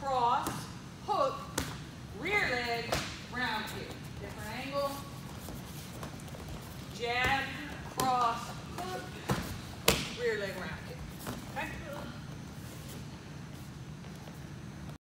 cross, hook, rear leg, round kick. Different angle.